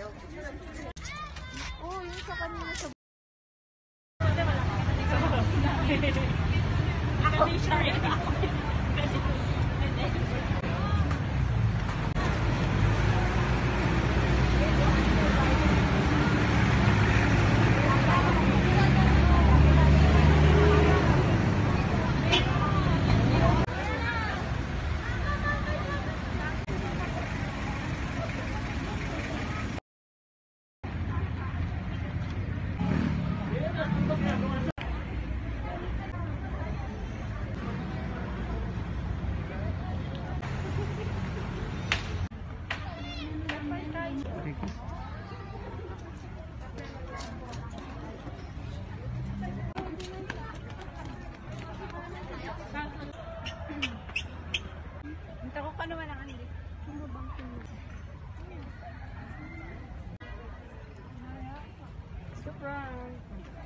Oh, yung sa kanina sa... Ako siya rin. Ako pa naman ang andi. Ano bang surprise!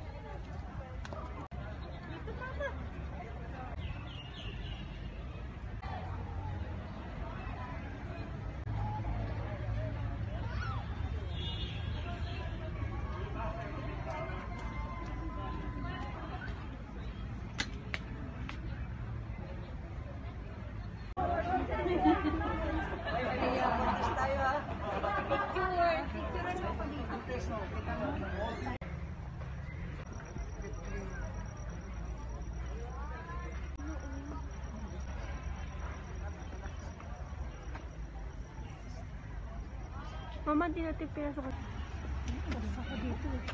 Dito tama! Mama, hindi natin pinasok. Basta ako dito eh.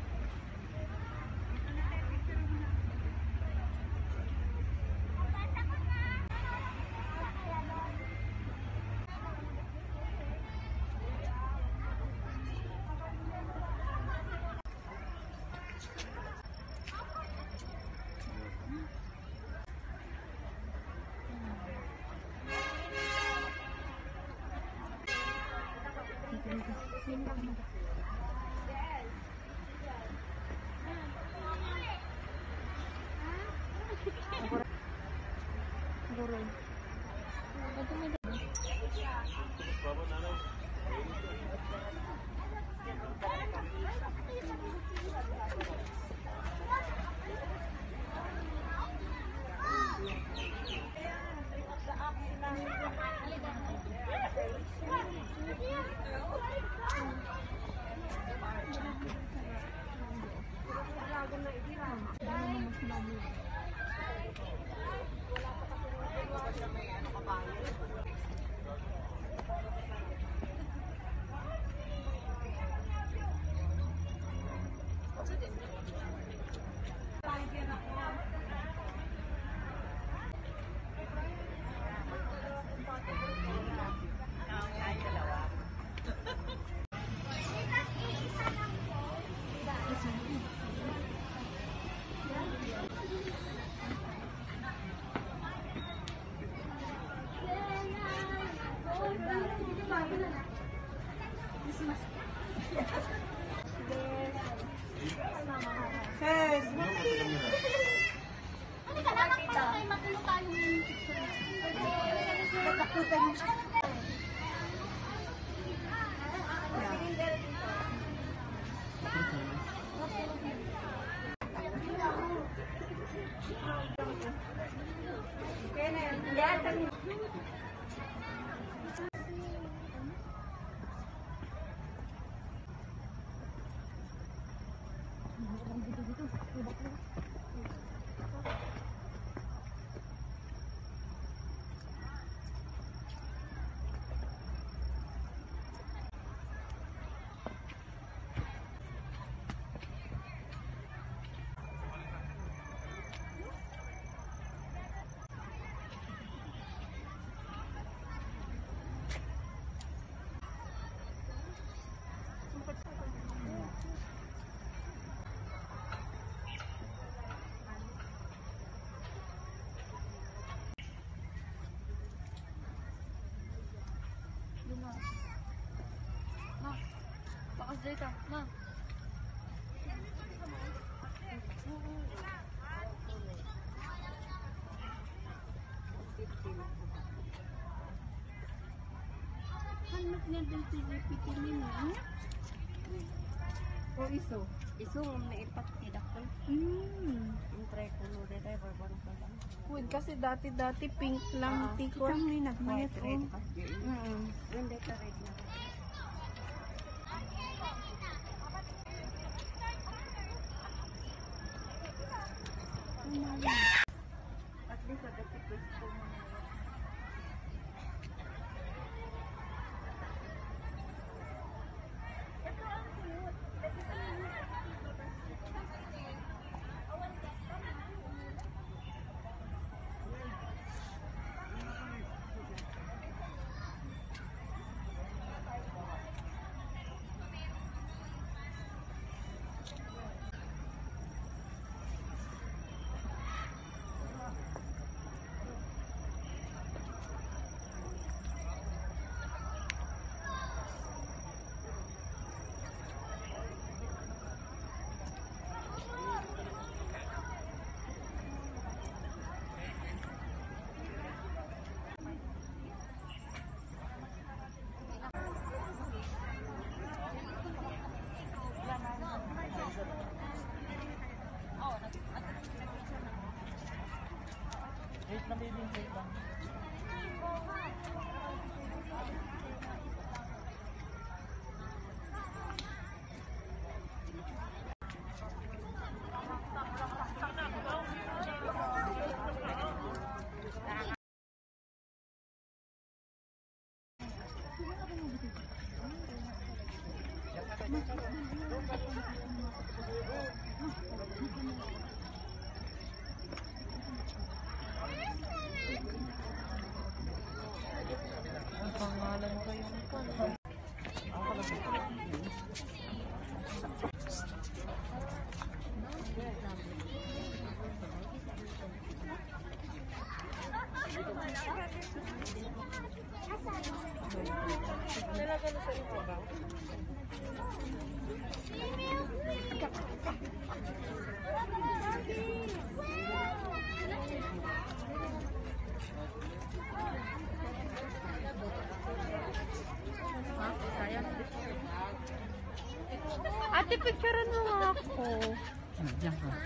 Bakas dito, ma. Hanap niya din si Philippine niya. O iso? Iso na ipat kidakol. Yung tricolor rin tayo, barbaro pa lang. Uy, kasi dati pink lang. Tikon. Isang may nag-white White, red oh. kasi. Hindi ka red na. At least at the first ko mo. Wait lang, baby. Wait lang. Ang pangalan ko yung nilagay sa ito ba? Ate, picturean mo nga ako. Diyan ka.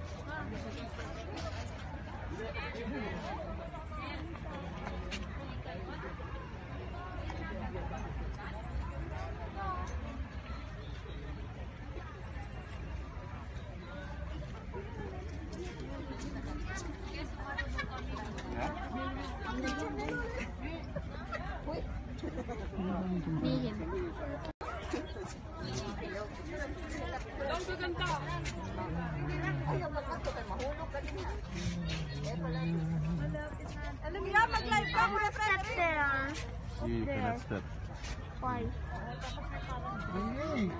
Mihim. Alam niya, mag-live ka mo, friend. There. You cannot step. Why? Hey.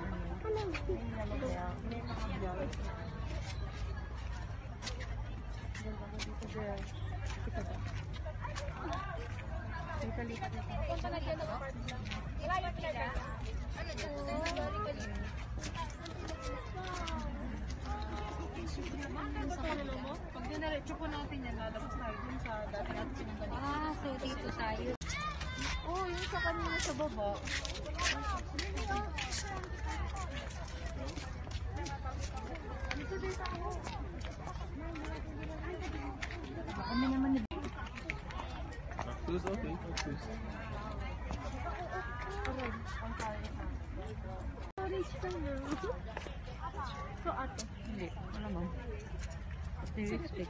Pag dinaretso po natin yan, lalabas tayo dun sa dati natin pinanggaling. Ah, so dito tayo. Oo, yung sa kanina sa baba. Dito din tayo. Kami naman ni... Cactus, okay. Cactus. Orange ka na. So, ate. Hindi, wala mo. Pati respect.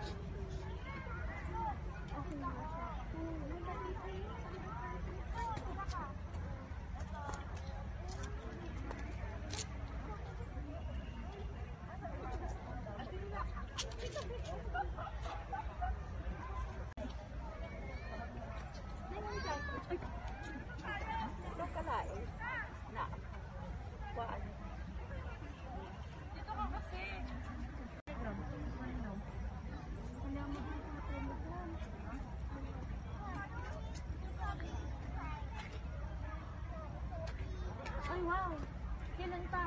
Ay, wow. Kailan pa?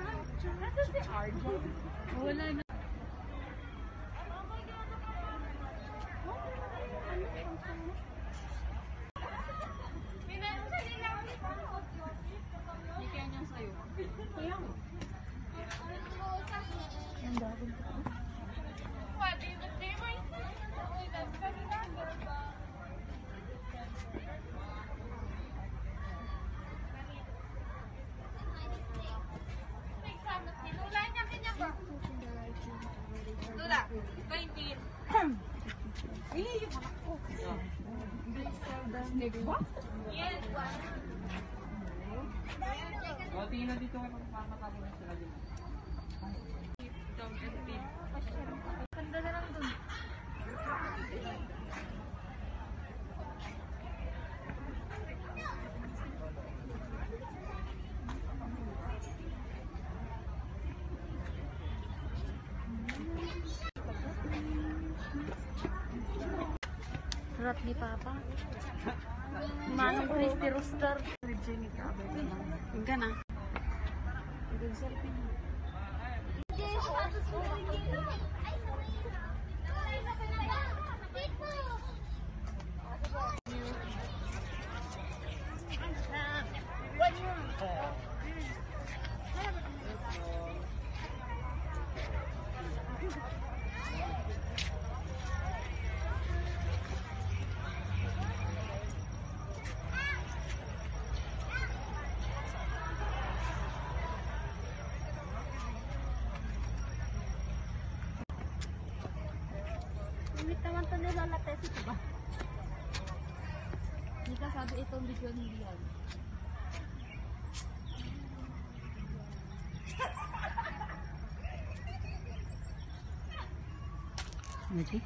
Nasa si RJ? Wala na. Snake ba? O, tingin na dito kayo magpapakapin na sila dito. Dog and pig. Ganda na lang dun. Sarap ni Papa. Manong Christy Rooster. Yung ka na. Wait naman ito nilalates ito ba? Hindi ka sabi itong video hindi yan. Ready?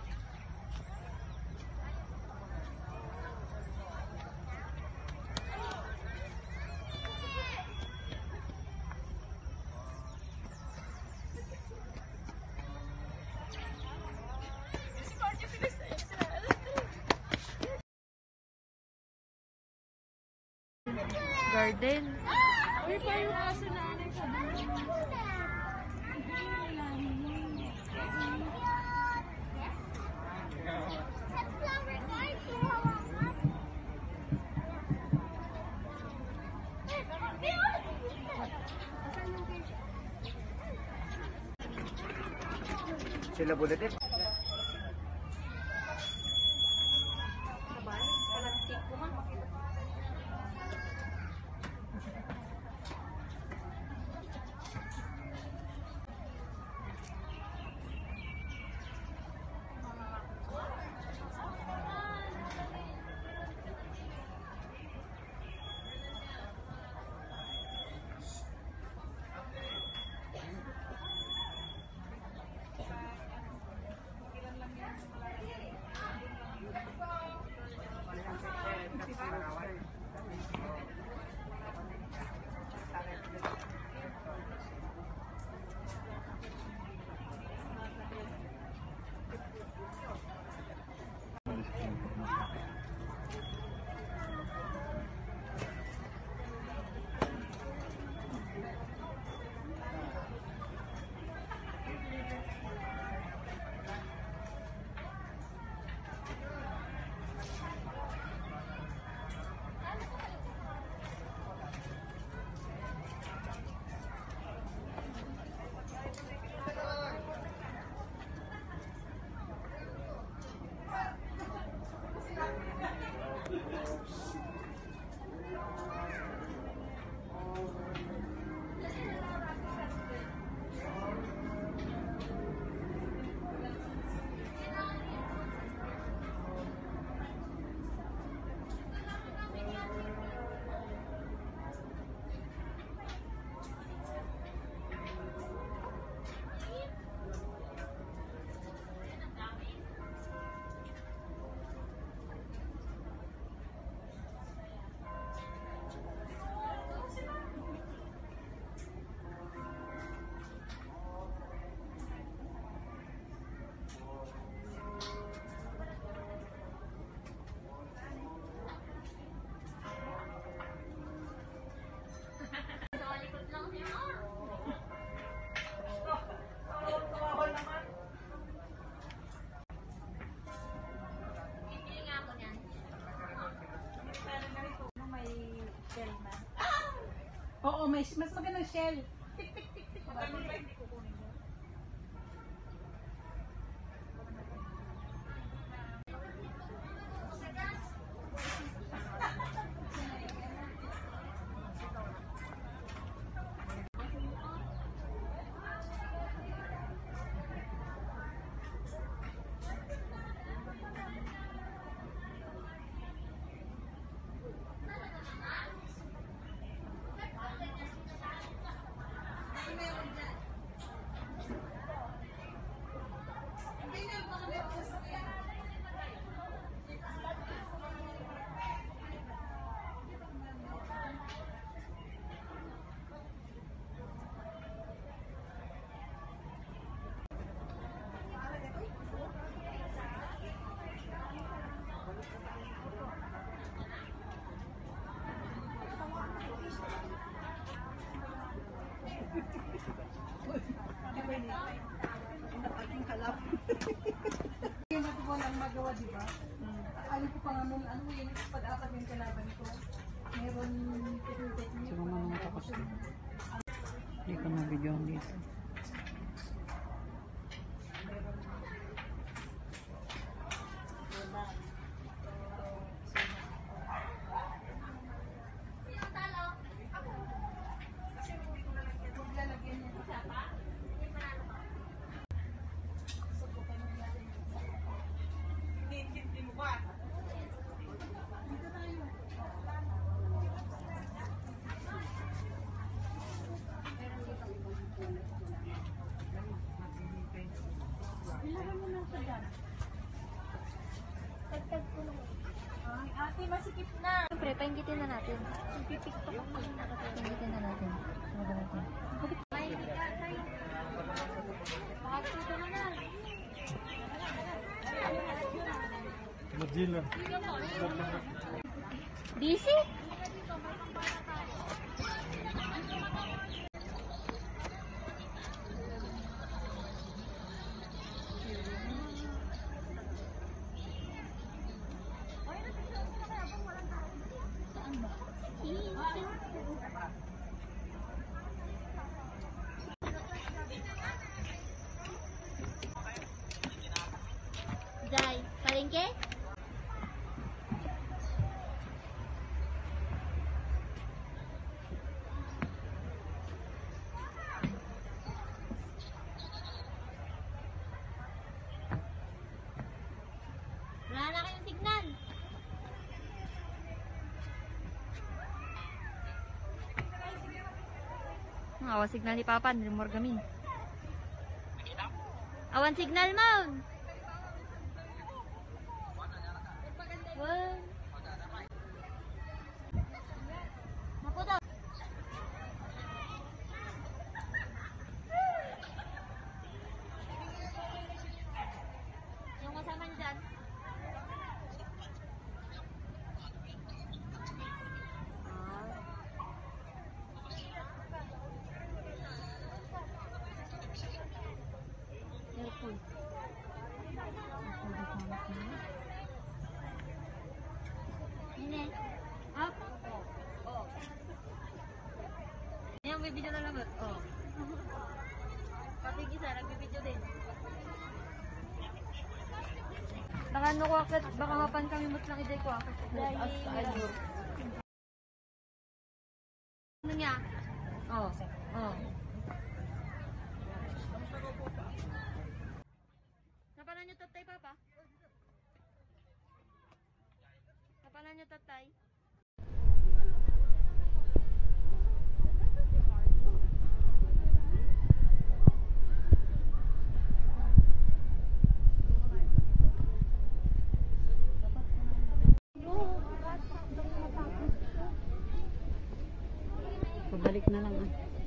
Garden. Uy, pa yung aso na anay sa Sila bulitin. Oo, mas magandang shell. Tik, tik, tik, tik. Magandang ba hindi kukunin mo? Ating halap. Hindi na ko lang magawa, di ba? Alam ko pa nga nung ano yun, pag-apat yung kalaban ko. Meron technique. Siguro manong tapos. Hindi ko na video dito. Ate, masikip na. Siyempre, painggitin na natin. Pipiktok ako. Painggitin na natin. Tumaga natin. Makatuto na na. Mozilla. Busy? Jai, palengke? Wala na kayong signal. Awan signal ni Papa, hindi mo gamin. Awan signal mo. Maputo. Yung kasama niyo dyan. Careful. Ini. Up. Oh. Yang may video na lang. Oh. Pati isa, nagbibideo din. Baka ano ko akit, baka mapan kami mut lang iday ko akit. Ano niya? Oh. Oh. Napanan niyo tatay, Papa? Napanan niyo tatay? Pabalik na lang.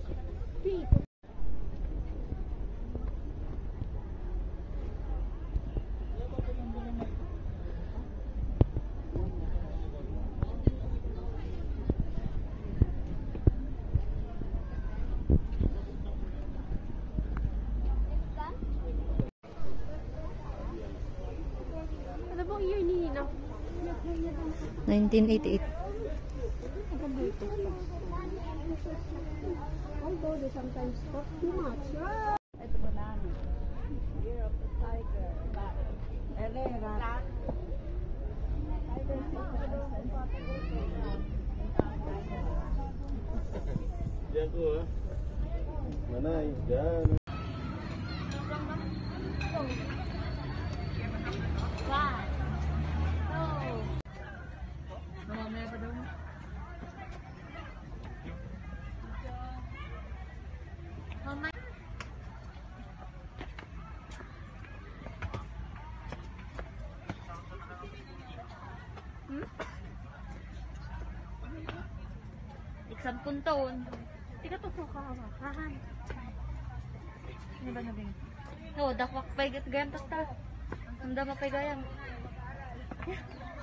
Ano bang year ni Nina? 1988. Although they sometimes talk too much. Ito ba namin? Year of the Tiger. Elena. Diyan ko ha. Manay, diyan. One. Two. Mamaya pa daw. Mama. 10 taon. Di ka to kahahan. Ano ba nabing? No, dakwak pay gayam tas ta. Ang dama pay gayam.